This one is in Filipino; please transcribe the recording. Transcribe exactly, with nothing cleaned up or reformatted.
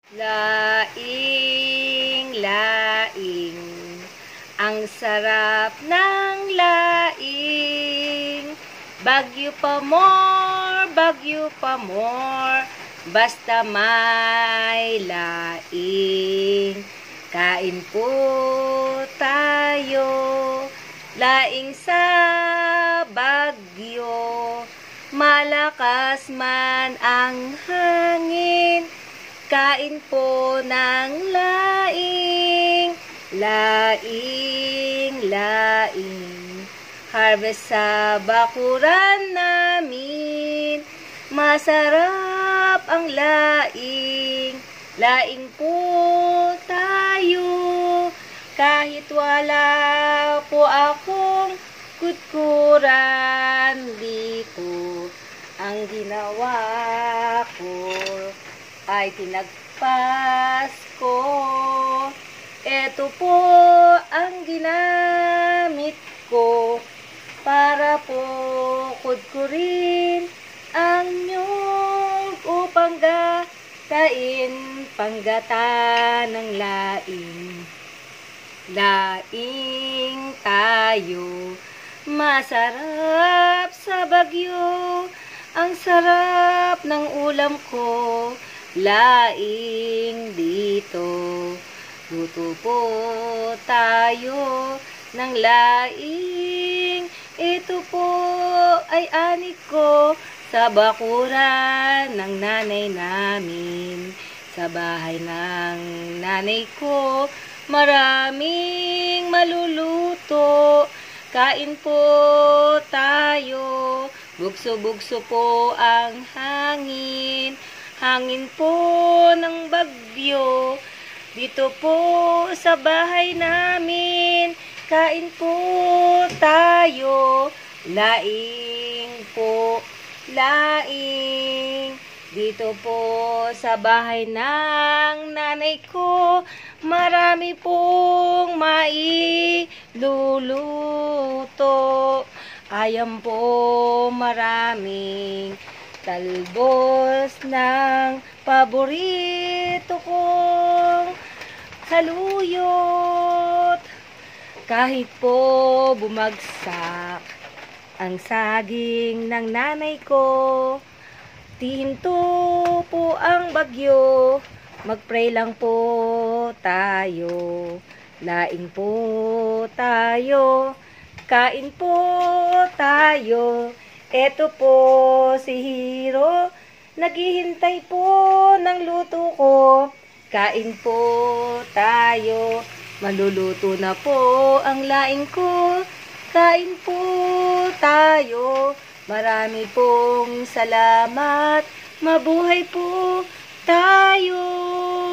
Laing, laing, ang sarap ng laing. Bagyo pa more, bagyo pa more, basta may laing. Kain po tayo, laing sa bagyo, malakas man ang hangin. Kain po ng laing, laing, laing. Harvest sa bakuran namin, masarap ang laing. Laing po tayo, kahit wala po akong kutkuran dito. Ang ginawa ko ay tinagpas ko. Ito po ang ginamit ko para po kudkurin ang nyug upang gatain panggata ng laing. Laing tayo, masarap sa bagyo, ang sarap ng ulam ko. Laing dito, luto po tayo ng laing. Ito po ay anik ko sa bakuran ng nanay namin. Sa bahay ng nanay ko, maraming maluluto. Kain po tayo, bugso-bugso po ang hangin. Hangin po ng bagyo, dito po sa bahay namin. Kain po tayo, laing po, laing. Dito po sa bahay ng nanay ko, marami pong mailuluto. Ayam po maraming talbos ng paborito kong saluyot. Kahit po bumagsak ang saging ng nanay ko, tihinto po ang bagyo, magpray lang po tayo. Laing po tayo, kain po tayo. Eto po si Hiro, naghihintay po ng luto ko. Kain po tayo, maluluto na po ang laing ko. Kain po tayo, marami pong salamat, mabuhay po tayo.